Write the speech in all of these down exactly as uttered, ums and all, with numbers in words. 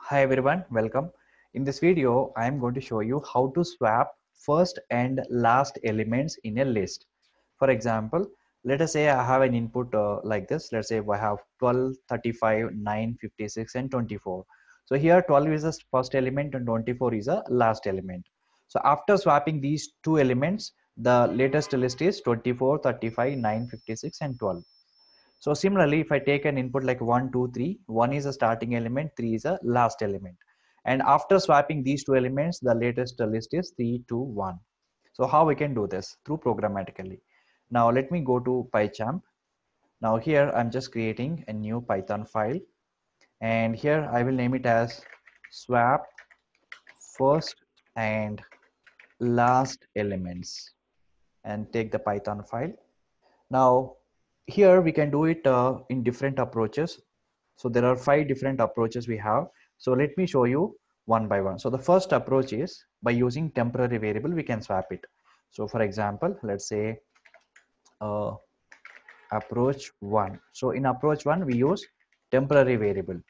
Hi everyone, welcome. In this video, I am going to show you how to swap first and last elements in a list. For example, let us say I have an input uh, like this. Let's say I have twelve, thirty-five, nine, fifty-six and twenty-four. So here twelve is the first element and twenty-four is the last element. So after swapping these two elements, the latest list is twenty-four, thirty-five, nine, fifty-six and twelve. So similarly, if I take an input like one, two, three, one is a starting element, three is a last element. And after swapping these two elements, the latest list is three, two, one. So how we can do this? Through programmatically. Now let me go to PyChamp. Now here I'm just creating a new Python file. And here I will name it as swap first and last elements and take the Python file. Now here we can do it uh, in different approaches. So there are five different approaches we have. So let me show you one by one. So the first approach is by using temporary variable, we can swap it. So for example, let's say uh, approach one. So in approach one, we use temporary variable.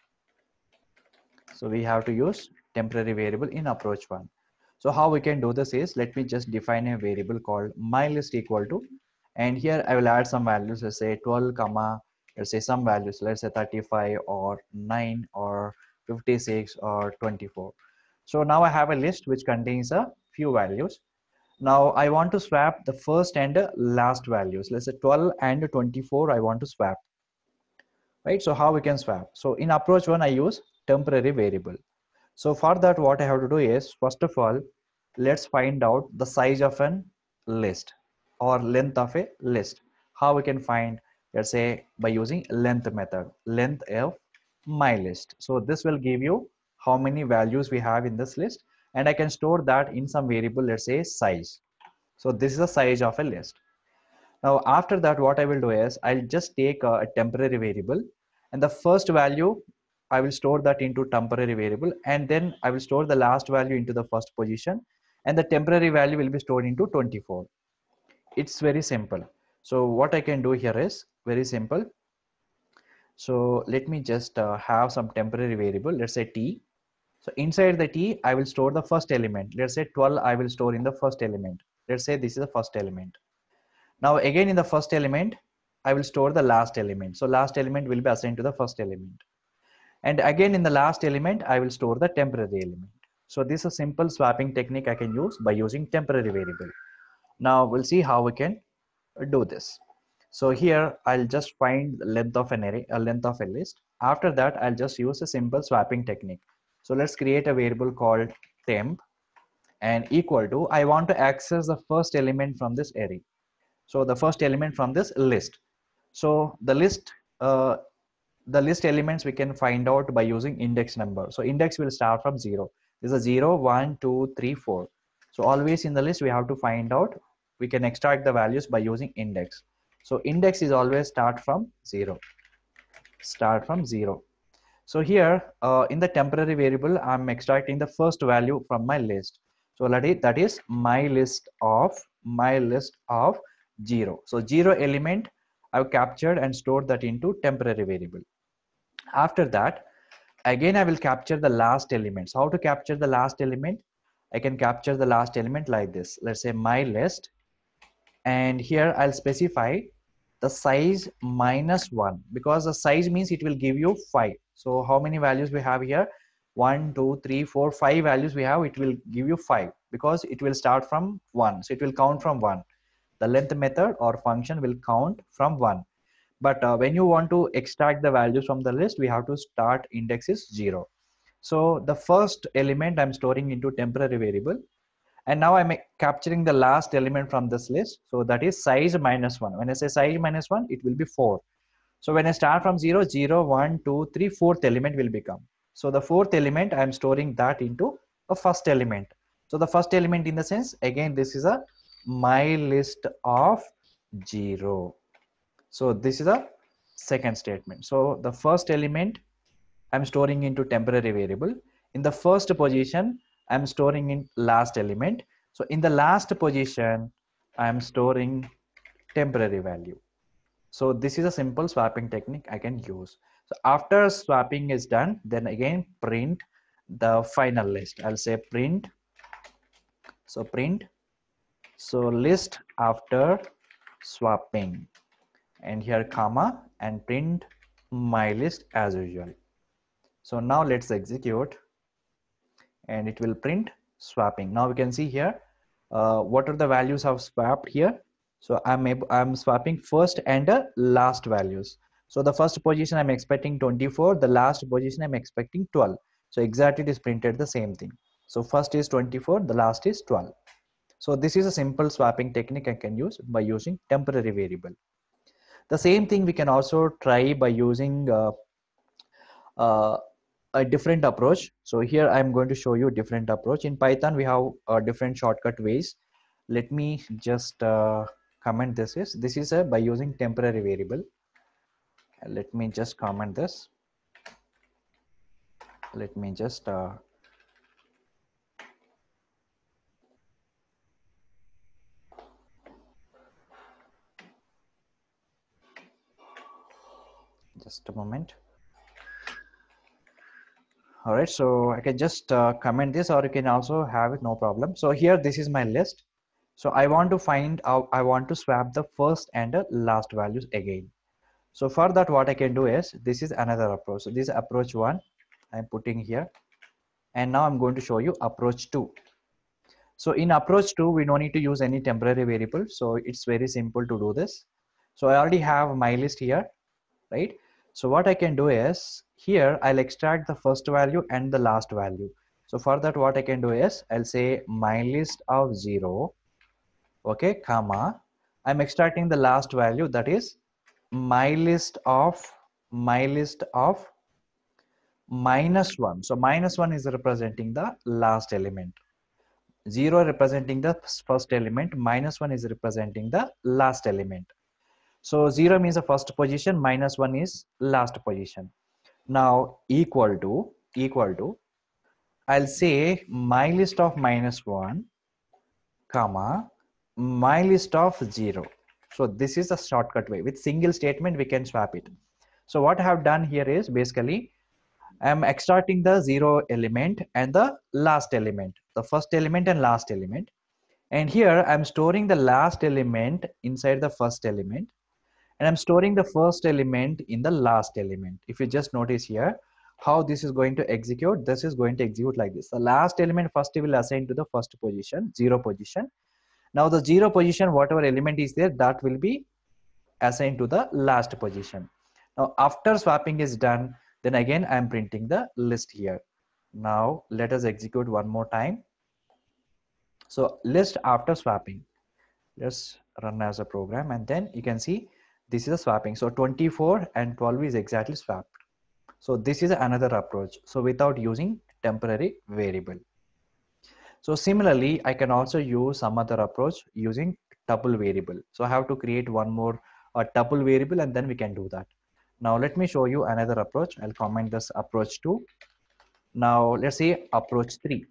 So we have to use temporary variable in approach one. So how we can do this is, let me just define a variable called mylist equal to, and here I will add some values. Let's say twelve comma, let's say some values, let's say thirty-five or nine or fifty-six or twenty-four. So now I have a list which contains a few values. Now I want to swap the first and last values. Let's say twelve and twenty-four I want to swap, right? So how we can swap? So in approach one I use temporary variable. So for that, what I have to do is, first of all, let's find out the size of an list or length of a list. How we can find? Let's say by using length method, length of my list. So this will give you how many values we have in this list, and I can store that in some variable, let's say size. So this is the size of a list. Now after that, what I will do is, I'll just take a, a temporary variable, and the first value I will store that into temporary variable, and then I will store the last value into the first position, and the temporary value will be stored into twenty-four. It's very simple. So what I can do here is very simple. So let me just uh, have some temporary variable, let's say t. So inside the t, I will store the first element. Let's say twelve I will store in the first element. Let's say this is the first element. Now again in the first element, I will store the last element. So last element will be assigned to the first element. And again in the last element, I will store the temporary element. So this is a simple swapping technique I can use by using temporary variable. Now we'll see how we can do this. So here I'll just find the length of an array, a length of a list. After that, I'll just use a simple swapping technique. So let's create a variable called temp and equal to, I want to access the first element from this array. So the first element from this list. So the list, uh, the list elements we can find out by using index number. So index will start from zero. This is zero, one, two, three, four. So always in the list we have to find out. We can extract the values by using index. So index is always start from zero. Start from zero. So here uh, in the temporary variable, I'm extracting the first value from my list. So that is, that is my list of my list of zero. So zero element I've captured and stored that into temporary variable. After that, again I will capture the last elements. How to capture the last element? I can capture the last element like this. Let's say my list, and here I'll specify the size minus one, because the size means it will give you five. So how many values we have here? One, two, three, four, five values we have. It will give you five because it will start from one. So it will count from one. The length method or function will count from one. But uh, when you want to extract the values from the list, we have to start index is zero. So the first element I'm storing into temporary variable, and now I'm capturing the last element from this list. So that is size minus one. When I say size minus one, it will be four. So when I start from zero, zero, one, two, three, fourth element will become. So the fourth element, I'm storing that into a first element. So the first element in the sense, again, this is a my list of zero. So this is a second statement. So the first element I'm storing into temporary variable. In the first position, I'm storing in last element. So in the last position, I'm storing temporary value. So this is a simple swapping technique I can use. So after swapping is done, then again print the final list. I'll say print, so print, so list after swapping, and here comma, and print my list as usual. So now let's execute, and it will print swapping. Now we can see here uh, what are the values I've swapped here. So I'm able, I'm swapping first and uh, last values. So the first position I'm expecting twenty-four, the last position I'm expecting twelve. So exactly it is printed the same thing. So first is twenty-four, the last is twelve. So this is a simple swapping technique I can use by using temporary variable. The same thing we can also try by using uh, uh, a different approach. So here I'm going to show you a different approach. In Python we have uh, different shortcut ways. Let me just uh, comment this is this is a by using temporary variable. Let me just comment this. Let me just uh, just a moment. All right, so I can just uh, comment this, or you can also have it, no problem. So here this is my list. So I want to find out, I want to swap the first and the last values again. So for that, what I can do is, this is another approach. So this is approach one I'm putting here, and now I'm going to show you approach two. So in approach two, we don't need to use any temporary variable. So it's very simple to do this. So I already have my list here, right? So what I can do is, here I'll extract the first value and the last value. So for that, what I can do is, I'll say my list of zero, okay, comma, I'm extracting the last value, that is my list of my list of minus one. So minus one is representing the last element, zero representing the first element, minus one is representing the last element. So zero means the first position, minus one is last position. Now equal to equal to I'll say my list of minus one, comma, my list of zero. So this is a shortcut way. With single statement we can swap it. So what I have done here is, basically I'm extracting the zero element and the last element, the first element and last element, and here I'm storing the last element inside the first element, and I'm storing the first element in the last element. If you just notice here how this is going to execute, this is going to execute like this. The last element first will assign to the first position, zero position. Now the zero position, whatever element is there, that will be assigned to the last position. Now after swapping is done, then again I'm printing the list here. Now let us execute one more time. So list after swapping, let's run as a program, and then you can see this is a swapping. So twenty-four and twelve is exactly swapped. So this is another approach, so without using temporary variable. So similarly, I can also use some other approach using tuple variable. So I have to create one more uh, tuple variable, and then we can do that. Now let me show you another approach. I'll comment this approach two. Now let's say approach three.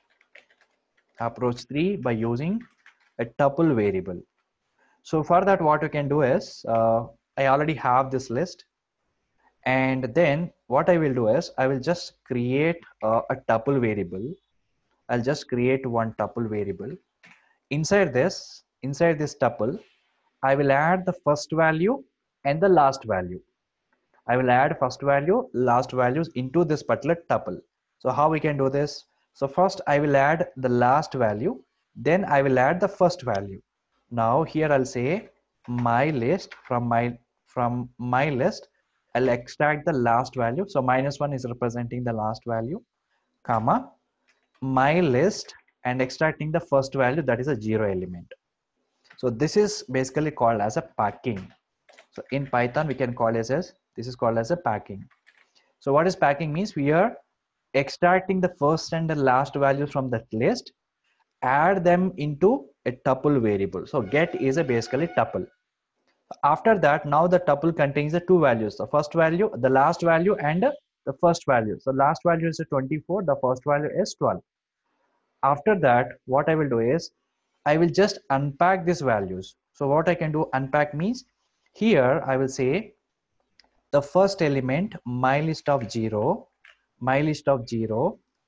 Approach three by using a tuple variable. So for that, what you can do is, uh, I already have this list, and then what I will do is, I will just create uh, a tuple variable. I'll just create one tuple variable. Inside this, inside this tuple, I will add the first value and the last value. I will add first value, last values into this particular tuple. So how we can do this? So first I will add the last value, then I will add the first value. Now here I'll say my list, from my from my list I'll extract the last value. So minus one is representing the last value, comma, my list, and extracting the first value, that is a zero element. So this is basically called as a packing. So in Python we can call it as, this is called as a packing. So what is packing means? We are extracting the first and the last values from that list, add them into a tuple variable. So get is a basically tuple. After that, now the tuple contains the two values, the first value, the last value, and the first value. So last value is twenty-four, the first value is twelve. After that, what I will do is, I will just unpack these values. So what I can do, unpack means, here I will say the first element, my list of zero, my list of zero,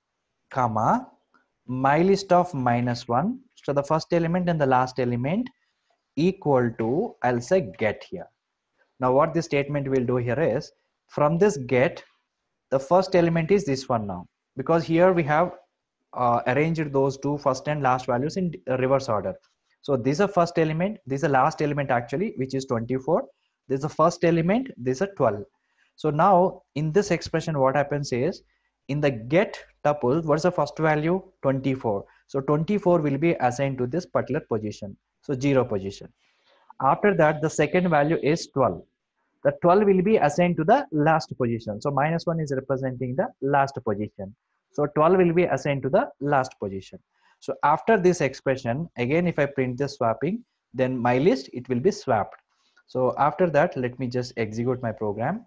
comma, my list of minus one. So the first element and the last element equal to, I'll say get here. Now what this statement will do here is, from this get, the first element is this one now, because here we have uh, arranged those two first and last values in reverse order. So this is a first element, this is a last element actually, which is twenty-four. This is the first element, this is a twelve. So now in this expression, what happens is, in the get tuple, what's the first value? twenty-four. So twenty-four will be assigned to this particular position, so zero position. After that, the second value is twelve. The twelve will be assigned to the last position. So minus one is representing the last position. So twelve will be assigned to the last position. So after this expression, again, if I print the swapping, then my list, it will be swapped. So after that, let me just execute my program.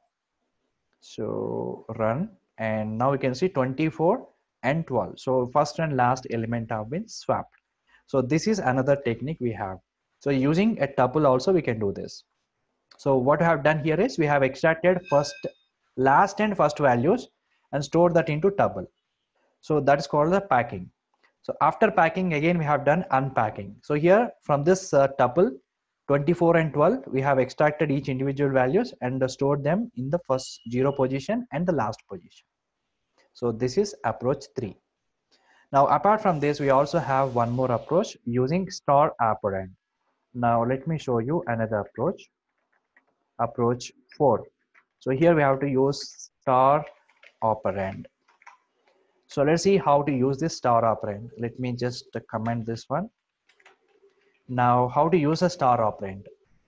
So run, and now we can see twenty-four and twelve. So first and last element have been swapped. So this is another technique we have. So using a tuple also we can do this. So what I have done here is, we have extracted first, last and first values and stored that into tuple. So that is called the packing. So after packing, again we have done unpacking. So here from this uh, tuple twenty-four and twelve, we have extracted each individual values and uh, stored them in the first zero position and the last position. So this is approach three. Now apart from this, we also have one more approach using star operand. Now let me show you another approach. Approach four. So here we have to use star operand. So let's see how to use this star operand. Let me just comment this one. Now how to use a star operand.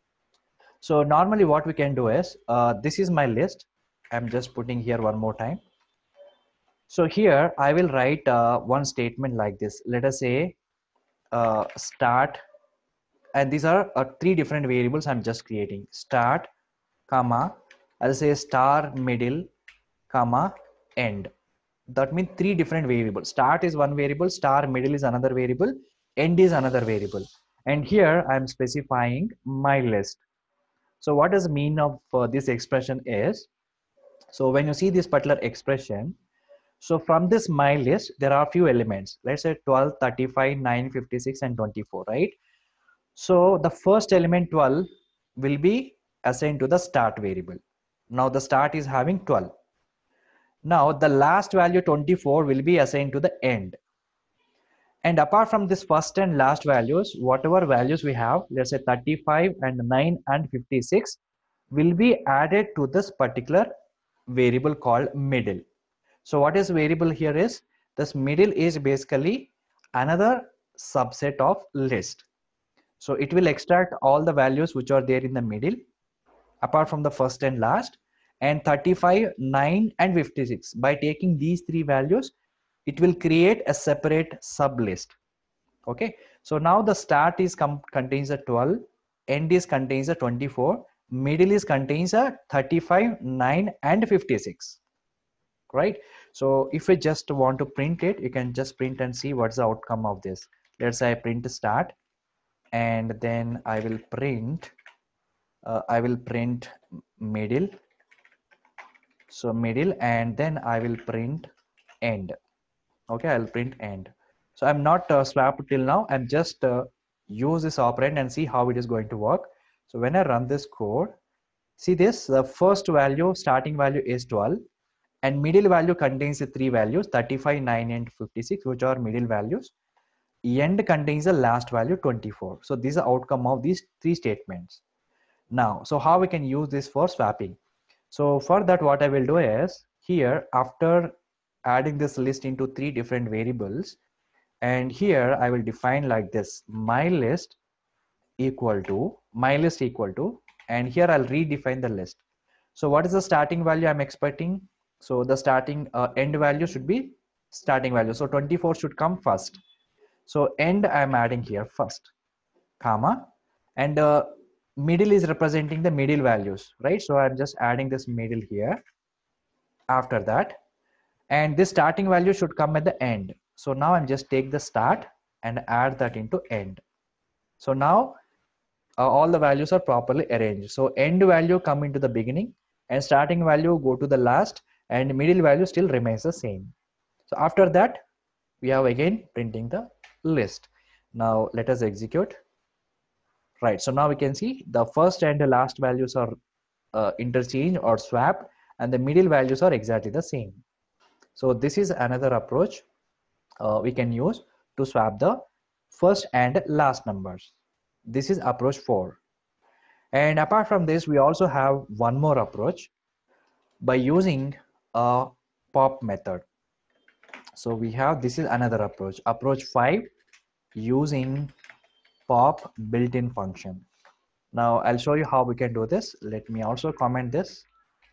So normally what we can do is, uh, this is my list. I'm just putting here one more time. So here I will write uh, one statement like this. Let us say uh, start, and these are uh, three different variables I'm just creating. Start, comma, I'll say star middle, comma, end. That means three different variables. Start is one variable, star middle is another variable, end is another variable. And here I'm specifying my list. So what does the mean of uh, this expression is, so when you see this particular expression, so from this my list, there are few elements. Let's say twelve, thirty-five, nine, fifty-six, and twenty-four, right? So the first element twelve will be assigned to the start variable. Now the start is having twelve. Now the last value twenty-four will be assigned to the end. And apart from this first and last values, whatever values we have, let's say thirty-five and nine and fifty-six, will be added to this particular variable called middle. So what is variable here is, this middle is basically another subset of list. So it will extract all the values which are there in the middle, apart from the first and last, and thirty-five, nine, and fifty-six. By taking these three values, it will create a separate sub list. Okay. So now the start is contains a twelve, end is contains a twenty-four, middle is contains a thirty-five, nine, and fifty-six. Right. So if we just want to print it, you can just print and see what's the outcome of this. Let's say I print start, and then I will print uh, I will print middle. So middle, and then I will print end. Okay, I'll print end. So I'm not uh, swapped till now. I'm just uh, use this operand and see how it is going to work. So when I run this code, see this, the first value, starting value is twelve, and middle value contains the three values, thirty-five, nine, and fifty-six, which are middle values. End contains the last value, twenty-four. So this is the outcome of these three statements. Now, so how we can use this for swapping? So for that, what I will do is, here after adding this list into three different variables, and here I will define like this, my list equal to, my list equal to, and here I'll redefine the list. So what is the starting value I'm expecting? So the starting uh, end value should be starting value. So twenty-four should come first. So end I'm adding here first, comma, and uh, middle is representing the middle values, right? So I'm just adding this middle here after that, and this starting value should come at the end. So now I'm just take the start and add that into end. So now uh, all the values are properly arranged. So end value come into the beginning, and starting value go to the last, and middle value still remains the same. So after that, we have again printing the list. Now let us execute. Right, so now we can see the first and the last values are uh, interchanged or swapped, and the middle values are exactly the same. So this is another approach uh, we can use to swap the first and last numbers. This is approach four. And apart from this, we also have one more approach by using a pop method. So we have, this is another approach, approach five, using pop built-in function. Now I'll show you how we can do this. Let me also comment this,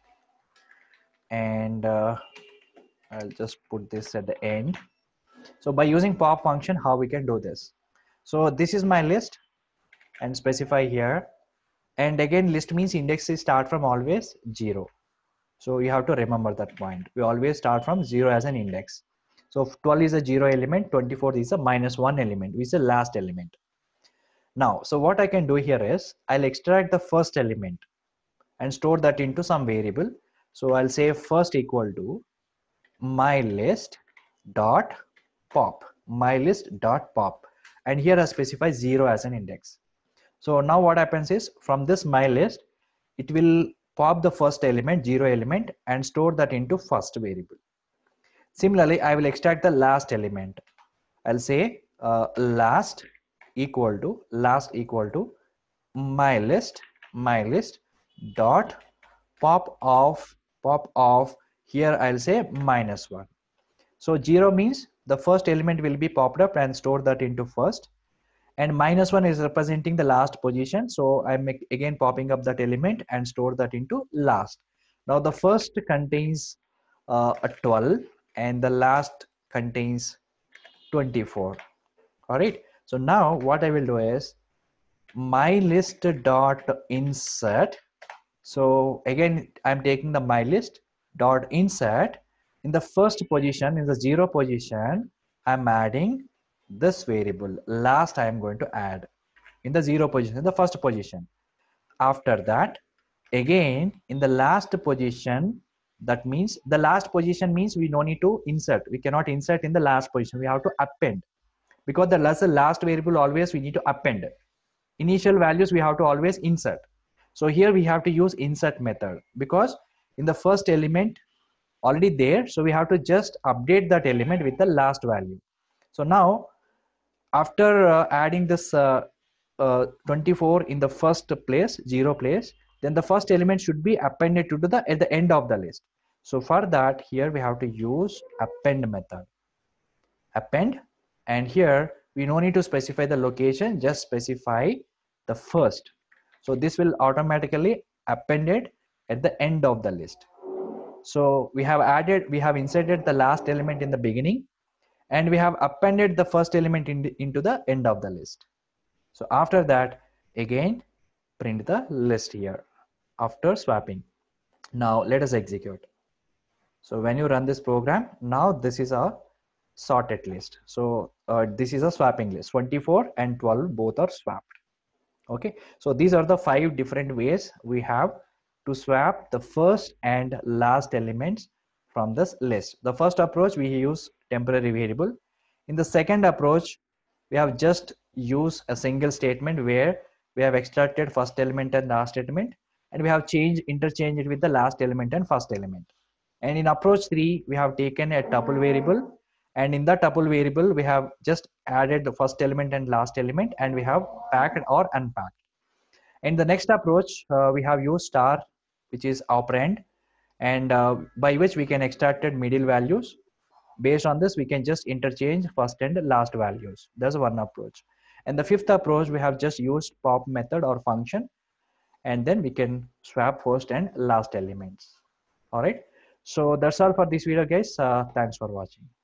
and uh, I'll just put this at the end. So by using pop function, how we can do this. So this is my list, and specify here. And again, list means indexes start from always zero. So you have to remember that point. We always start from zero as an index. So twelve is a zero element, twenty-four is a minus one element, which is the last element. Now, so what I can do here is I'll extract the first element and store that into some variable. So I'll say first equal to my list dot pop, my list dot pop, and here I specify zero as an index. So now what happens is from this my list, it will pop the first element, zero element, and store that into first variable. Similarly, I will extract the last element. I'll say uh, last equal to last equal to my list my list dot pop of pop of, here I'll say minus one. So zero means the first element will be popped up and store that into first, and minus one is representing the last position, so I'm again popping up that element and store that into last. Now the first contains uh, a twelve and the last contains twenty-four. All right, so now what I will do is my list dot insert. So again I'm taking the my list dot insert. In the first position, in the zero position, I'm adding this variable last. I am going to add in the zero position, in the first position. After that, again in the last position, that means the last position means we no need to insert. We cannot insert in the last position. We have to append, because the last, the last variable always we need to append. Initial values we have to always insert. So here we have to use insert method, because in the first element already there, so we have to just update that element with the last value. So now after uh, adding this uh, uh, twenty-four in the first place, zero place, then the first element should be appended to the at the end of the list. So for that, here we have to use append method, append, and here we no need to specify the location, just specify the first. So this will automatically append it at the end of the list. So we have added, we have inserted the last element in the beginning, and we have appended the first element in the, into the end of the list. So after that, again print the list here after swapping. Now let us execute. So when you run this program, now this is a sorted list. So uh, this is a swapping list. twenty-four and twelve both are swapped. Okay, so these are the five different ways we have to swap the first and last elements from this list. The first approach, we use temporary variable. In the second approach, we have just used a single statement where we have extracted first element and last element, and we have changed interchanged it with the last element and first element. And in approach three, we have taken a tuple variable, and in the tuple variable we have just added the first element and last element, and we have packed or unpacked. In the next approach, uh, we have used star, which is operand, and uh, by which we can extracted middle values. Based on this, we can just interchange first and last values. That's one approach. And the fifth approach, we have just used pop method or function, and then we can swap first and last elements. All right, so that's all for this video, guys. Uh, thanks for watching.